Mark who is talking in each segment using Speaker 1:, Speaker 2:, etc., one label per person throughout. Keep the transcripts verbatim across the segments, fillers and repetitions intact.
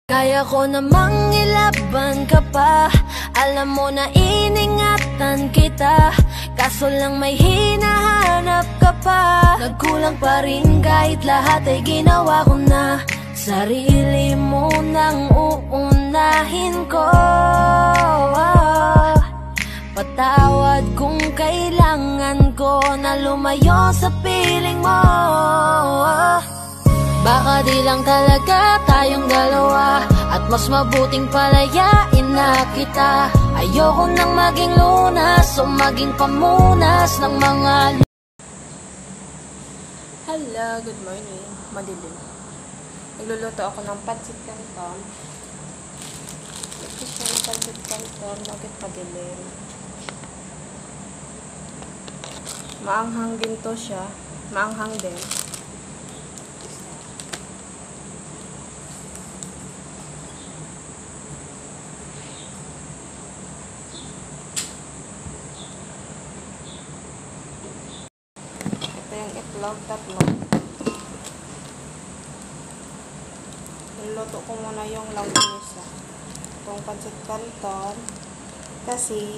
Speaker 1: Kaya ko namang ilaban ka pa. Alam mo na iningatan kita, kaso lang may hinahanap ka pa. Nagkulang pa rin kahit lahat ay ginawa ko na. Sarili mo nang uunahin ko. Patawad kung kailangan ko na lumayo sa piling mo. Baka di lang talaga tayong dalawa, at mas mabuting palayain na kita. Ayoko nang maging lunas o maging pamunas ng mga...
Speaker 2: Hello, good morning. Madilim. Nagluluto ako ng pancit canton. Ito siya ng pancit canton. Bakit padilim? Maanghang din to siya. Maanghang din. Yung itlog, tatlo. Niluto ko muna yung longganisa. Itong pancit canton. Kasi,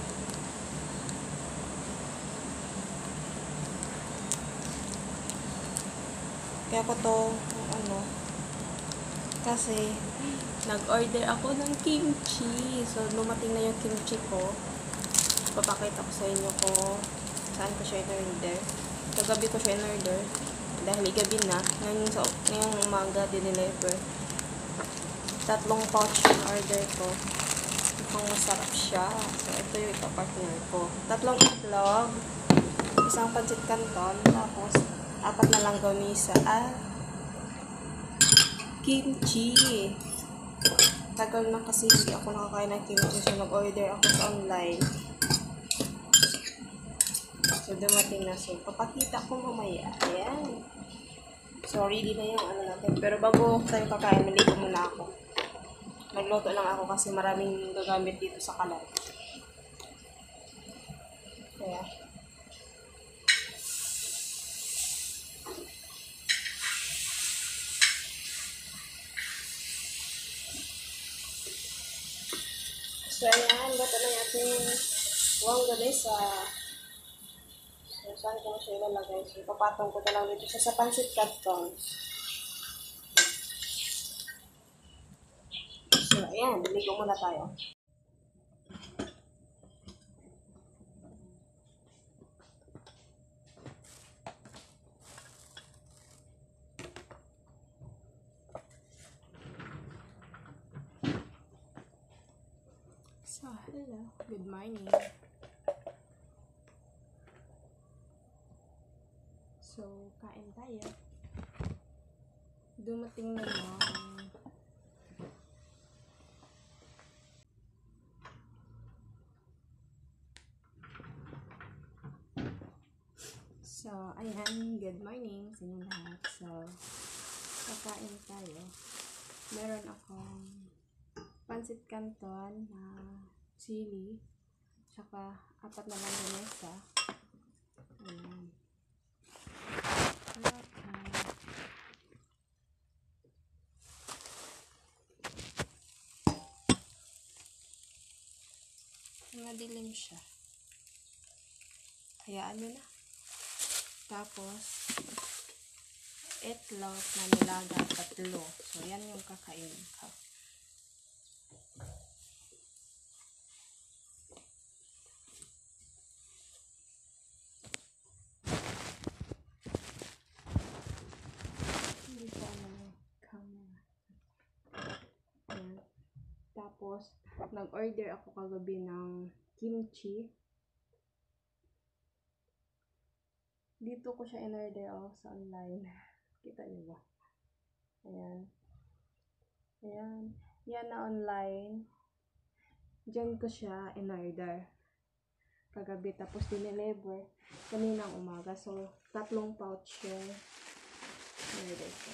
Speaker 2: kaya ko to, ano, kasi, nag-order ako ng kimchi. So, lumating na yung kimchi ko. Papakita ko sa inyo ko saan ko siya in-order. Kagabi ko siya in-order dahil gabi na. Ngayon sa ngayong umaga dineliver. Tatlong pouch yung order ko. Mukhang masarap siya. So ito yung ika-partner ko. Tatlong itlog, isang pancit canton, tapos apat na langganisa at kimchi. Tagal na kasi hindi ako nakakain ng kimchi, so nag-order ako sa online. So, dumating na. So, papakita ko mamaya. Ayan. So, ready na yung ano natin. Pero bago tayo kakain, maligo muna ako. Nagluto lang ako kasi maraming gagamit dito sa kalan. Kaya. So, ayan. Luto na yung ating longganisa. So, saan ko siya ilalagay? So, papatong ko na lang dito siya sa pancit canton. So, ayan. Diligo muna tayo. So, hello. Good morning. So, kain tayo. Dumating na yung So, ayan. Good morning sa inyo lahat. So, kakain tayo. Meron akong pancit canton na chili, tsaka apat na langganisa. Ayan. Madilim siya. Hayaan nyo na. Tapos, itlog na nilaga, tatlo. So, yan yung kakainin ko. Hindi ko ano yung camera. Ayan. Tapos, nag-order ako kagabi ng kimchi. Dito ko siya in-order oh, sa online. Kita niyo ba? Ayan. Ayan. Yan na online. Diyan ko siya in-order kagabi. Tapos dineliver kaninang umaga. So, tatlong pouch yung in-order ko.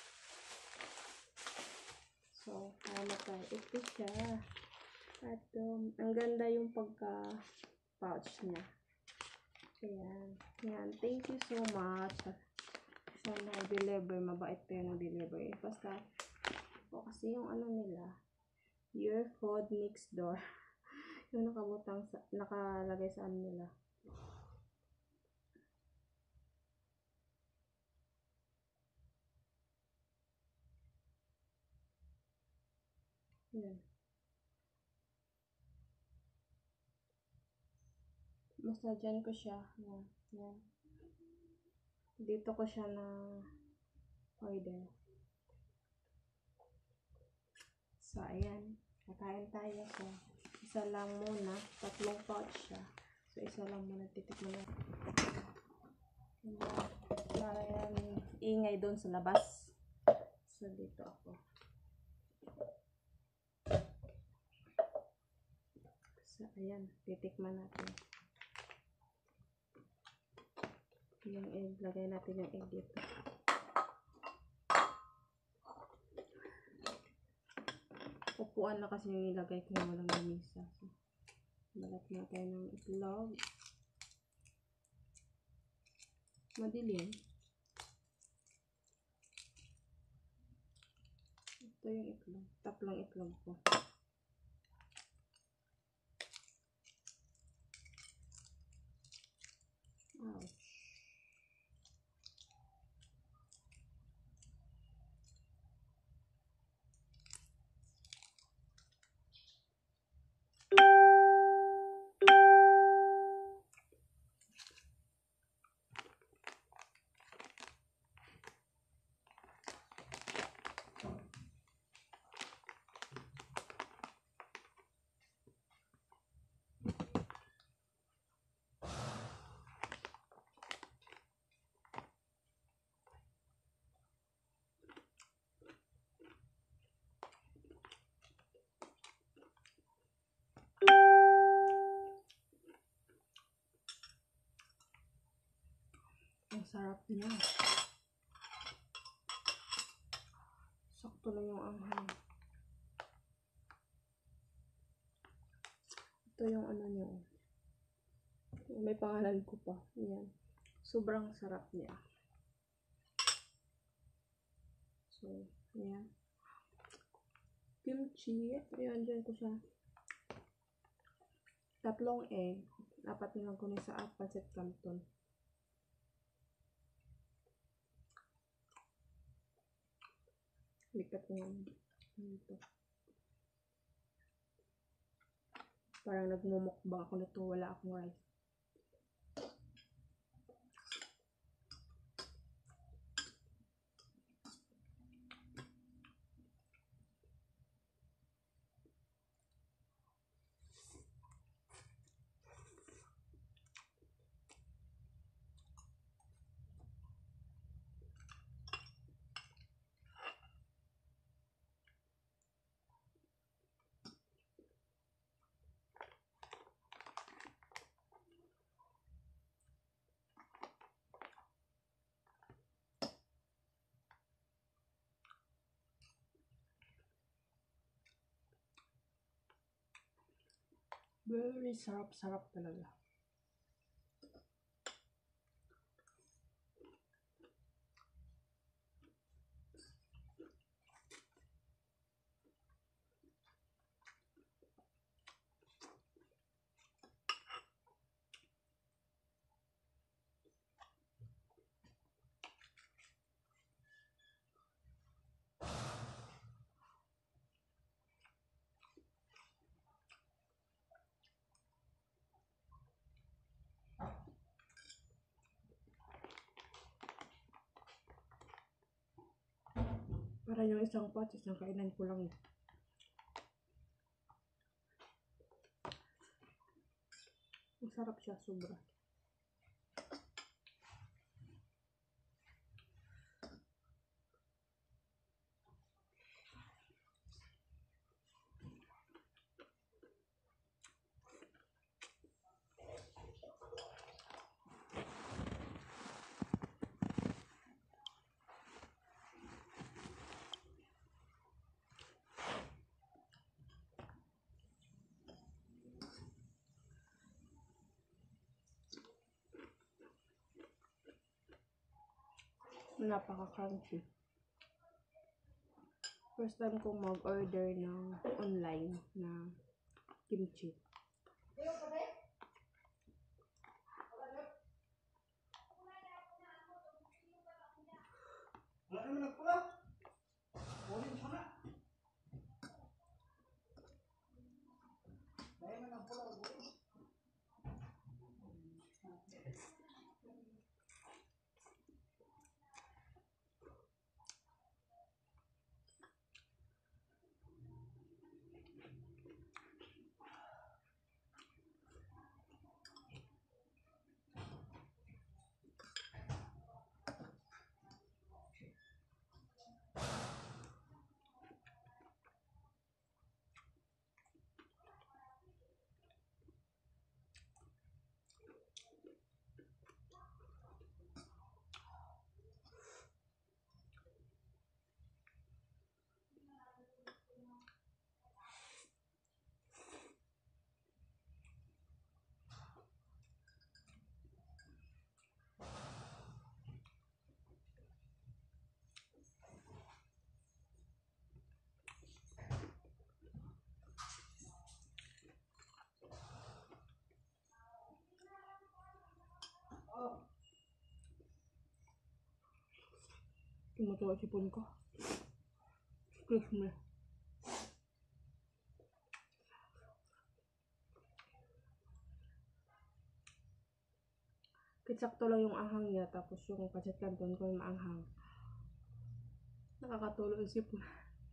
Speaker 2: So, ano tayo? Ito siya. At um, ang ganda yung pagka-pouch niya. Ayan. Ayan. Thank you so much. Sa nag-deliver. Mabait pa yung nag-deliver. Basta, O kasi yung ano nila, your food next door. Yung nakabutang sa, nakalagay sa ano nila. Yan. Basta dyan ko siya. Yan. Yan. Dito ko siya na order. So, ayan. Kakain tayo. So, isa lang muna. Tatlong pouch siya. So, isa lang muna. Titikman natin. Para yan. Ingay doon sa labas. So, dito ako. So, ayan. Titikman natin. Yung egg. Lagay natin yung egg dito. Upuan na kasi yung nilagay ko yung walang lamisa. So, balat na tayo ng itlog. Madilim. Ito yung itlog. Tatlong itlog ko. Ouch. Ang sarap niya. Sakto lang yung anghang. Ito yung ano niya. May pangalan ko pa. Ayan. Sobrang sarap niya. So, ayan. Kimchi. Ayan, dyan ko siya. Tatlong egg. Dapat nilang kunin sa pancit canton. Likat ko yan. Ito. Parang nagmumukbang ako nito. Wala akong rice. Very sarap-sarap talaga. Para yung isang pot, isang kainan ko lang. Masarap siya, sobra. Napaka-crunchy. First time kong mag-order ng online na kimchi.
Speaker 3: Wala naman nagpula. Kunin siya na. Dahil man ang pula. Oh.
Speaker 2: Tumatawa sipon ko. Crush mo. Kitsakto lang yung ahang niya, tapos yung pancit canton ko yung maanghang. Nakakatulo yung sipon.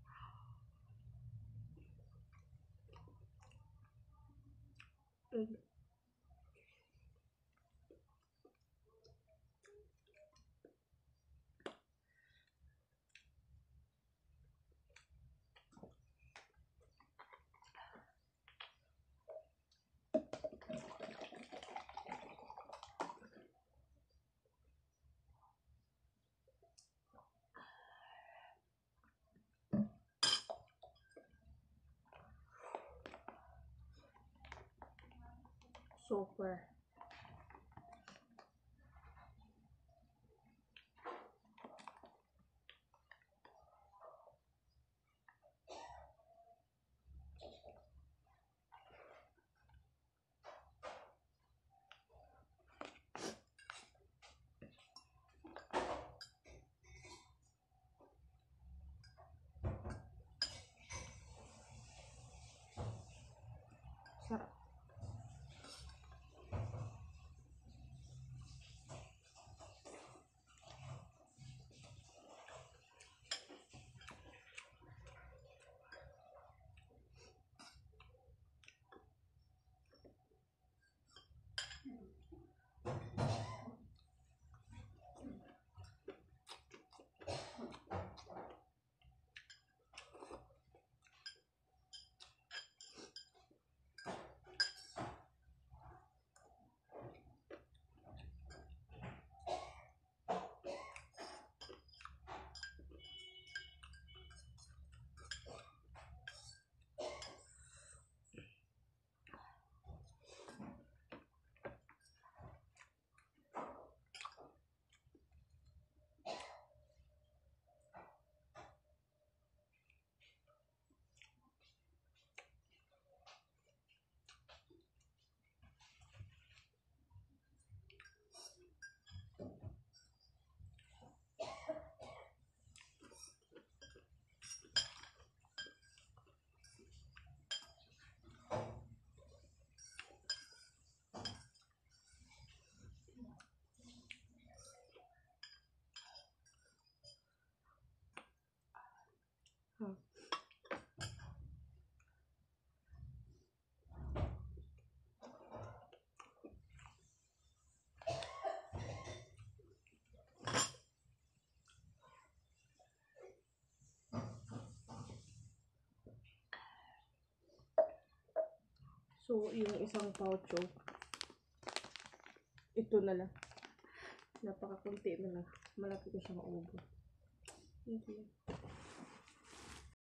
Speaker 2: And super. Sarap. Huh. So, yung isang poucho, ito na lang. Napakakunti na lang. Malapit ko siya maubos. Thank you.